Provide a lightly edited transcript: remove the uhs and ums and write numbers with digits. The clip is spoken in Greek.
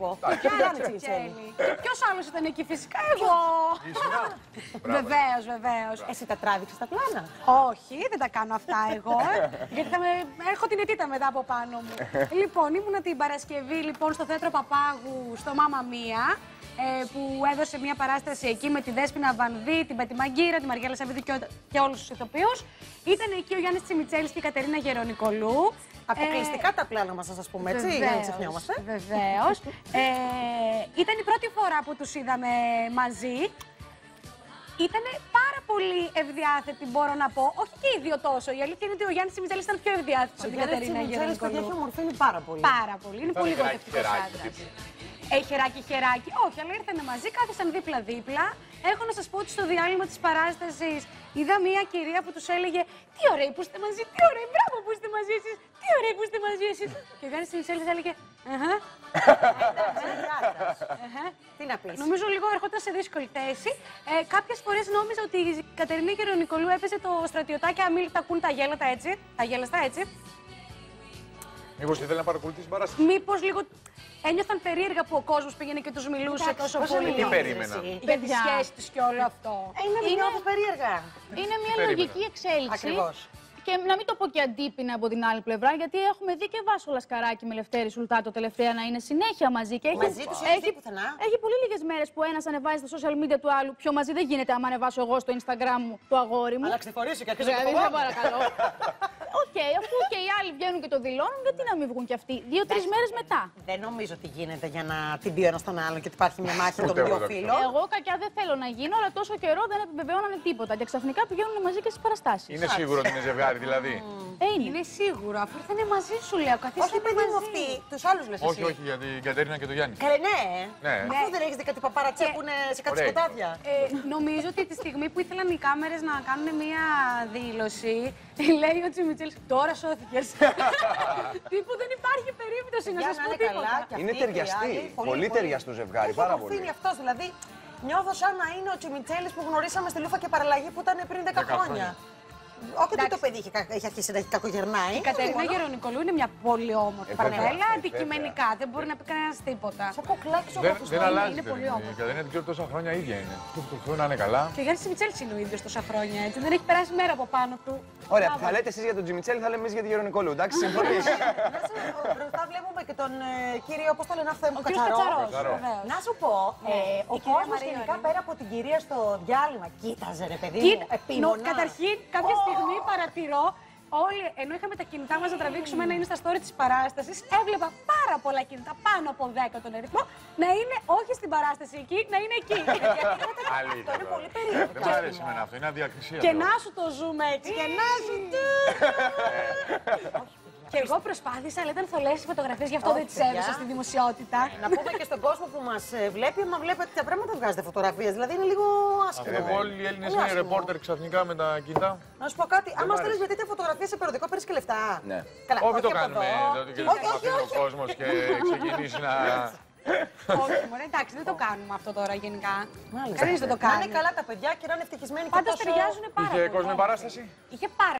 εγώ. Ποια ήταν η Τσιμιτσέλη? Ποιο άλλο ήταν εκεί, φυσικά εγώ. Βεβαίως, βεβαίως. Εσύ τα τράβηξες τα πλάνα? Όχι, δεν τα κάνω αυτά εγώ, γιατί έχω την αιτήτα μετά από πάνω μου. Λοιπόν, ήμουνα την Παρασκευή λοιπόν, στο Θέατρο Παπάγου, στο Μάμα Μία, που έδωσε μια παράσταση εκεί με τη Δέσποινα Βανδύ, την Πέτη Μαγκύρα, τη Μαριέλα Σαββίδη και όλους τους ηθοποιούς. Ήταν εκεί ο Γιάννης Τσιμιτσέλης και η Κατερίνα Γερονικολού. Αποκλειστικά τα πλάνα μας, να σας πούμε, έτσι, για να μην ξεχνιόμαστε. Βεβαίως. Ήταν η πρώτη φορά που τους είδαμε μαζί. Ήταν πάρα πολύ ευδιάθετη, μπορώ να πω. Όχι και οι δύο τόσο. Η αλήθεια είναι ότι ο Γιάννης Τσιμιτσέλης ήταν πιο ευδιάθετος από την Κατερίνα Γερονικολού. Έχει ομορφύνει πάρα πολύ. Πάρα πολύ. Είναι πολύ γοητευτικός άντρας. Χεράκι, χεράκι. Όχι, αλλά ήρθανε μαζί, κάθισαν δίπλα-δίπλα. Έχω να σας πω ότι στο διάλειμμα της παράστασης είδα μια κυρία που τους έλεγε «Τι ωραίοι που είστε μαζί, τι ωραίοι, μπράβο που είστε μαζί εσείς, τι ωραίοι που είστε μαζί εσείς». Και ο Γιάννης Τσιμιτσέλης έλεγε «Αχα». Τι να πεις. Νομίζω λίγο ερχόταν σε δύσκολη θέση. Κάποιες φορές νόμιζα ότι η Κατερίνα Γερονικολού έπαιζε το στρατιωτάκι αμήλικτα ακούν τα γέλατα έτσι. Τα γέλαστα έτσι. Μήπως ήθελε να παρακολουθήσει την παράσταση. Μήπως λίγο ένιωθαν περίεργα που ο κόσμος πήγαινε και τους μιλούσε τόσο πολύ. Τι περίμενα. Για τη σχέση τους και όλο αυτό. Είναι νιώθω περίεργα. Είναι μια λογική εξέλιξη. Ακριβώς. Και να μην το πω και αντίπεινα από την άλλη πλευρά, γιατί έχουμε δει και Βάσο Λασκαράκη με Λευτέρη Σουλτάτο τελευταία να είναι συνέχεια μαζί. Και μαζί τους έχει πουθενά. Έχει πολύ λίγες μέρες που ένας ανεβάζει στα social media του άλλου. Πιο μαζί δεν γίνεται άμα ανεβάσω εγώ στο Instagram μου το αγόρι μου. Αλλά ξεχωρίσω και αρχίζω Δηλαδή, σε παρακαλώ. Οκ, αφού και οι άλλοι βγαίνουν και το δηλώνουν, γιατί να μην βγουν κι αυτοί 2-3 μέρες μετά. Δεν νομίζω ότι γίνεται για να την πει ο ένας τον άλλον και ότι υπάρχει μια μάχη των δύο φίλων. Εγώ κακιά δεν θέλω να γίνω, αλλά τόσο καιρό δεν επιβεβαιώνανε τίποτα. Και ξαφνικά πηγαίνουν μαζί και στις παραστάσεις. Είναι σίγουρο ότι είναι ζευγάρι, δηλαδή. Είναι σίγουρο, αφού ήρθανε μαζί σου λέω. Όχι, παιδί μου, αυτοί, τους άλλους λες εσύ. Όχι, όχι, για την Κατερίνα και τον Γιάννη. Ναι. Αφού δεν έχεις δει κάτι παπαρατσέ που είναι σε κάτι σκοτάδια. Νομίζω ότι τη στιγμή που ήθελαν οι κάμερες να κάνουν μία δήλωση, λέει ο Τσιμιτσέλης, τώρα σώθηκες. Τύπου δεν υπάρχει περίπτωση να σας πω τίποτα. Είναι ταιριαστή. Πολύ ταιριαστό ζευγάρι, πάρα πολύ. Είναι αυτός, δηλαδή νιώθω σαν να είναι ο Τσιμιτσέλης που γνωρίσαμε στη Λούφα και Παραλλαγή που ήταν πριν 10 χρόνια. Όχι ότι το παιδί έχει αρχίσει να κακογερνάει. Η Κατερίνα Γερονικολού είναι μια πολύ όμορφη παραβέλα. Αντικειμενικά δεν μπορεί να πει κανένα τίποτα. Σαν κοκλάκι ο Δεν αλλάζει. Είναι πολύ όμορφη. Η Κατερίνα την ξέρω τόσα χρόνια ίδια είναι. Του να είναι καλά. Και ο Γιάννης Τσιμιτσέλης είναι ο ίδιος τόσα χρόνια έτσι. Δεν έχει περάσει μέρα από πάνω του. Ωραία, θα λέτε εσείς για τον Τσιμιτσέλη, θα λέμε εμείς για τη Γερονικολού. Εντάξει, συμφωνείς. Μπροστά βλέπουμε και τον κύριο, πώς το λένε αυτό, Ο κύριος Κατσαρός. Να σου πω, ο κόσμος γενικά πέρα από την κυρία στο διάλειμμα, κοίταζε ρε παιδί μου, επίμονα. Καταρχήν, κάποια στιγμή παρατηρώ, όλοι, ενώ είχαμε τα κινητά μας να τραβήξουμε ένα είναι στα story της παράστασης, έβλεπα πάρα πολλά κινητά, πάνω από 10 τον αριθμό, να είναι όχι στην παράσταση εκεί, να είναι εκεί. Αλήθεια. Είναι πολύ περίεργο. Δεν μου αρέσει εμένα αυτό, είναι αδιακρισία. Και να σου το ζούμε έτσι, και να σου το. Και εγώ προσπάθησα, αλλά ήταν θολές οι φωτογραφίες, γι' αυτό δεν τις έδωσα στη δημοσιότητα. Να πούμε και στον κόσμο που μας βλέπει, άμα βλέπετε τα πράγματα βγάζετε φωτογραφίες, δηλαδή είναι λίγο άσχημο. Όλοι οι Έλληνες είναι ρεπόρτερ ξαφνικά με τα κινητά. Να σου πω κάτι, άμα στέλνεις μια τέτοια φωτογραφία σε περιοδικό, παίρνεις και λεφτά. Ναι. Καλά, Όχι το από κάνουμε, εδώ. ότι ο κόσμος και ξεκινήσει να... Όχι, μωρέ, εντάξει, δεν το κάνουμε αυτό τώρα γενικά. Μάλιστα. Κανείς δεν το Να κάνει. είναι καλά τα παιδιά και να είναι ευτυχισμένοι και Πάντως τόσο... ταιριάζουν πάρα πολύ. Είχε κόσμο παράσταση. Είχε πάρα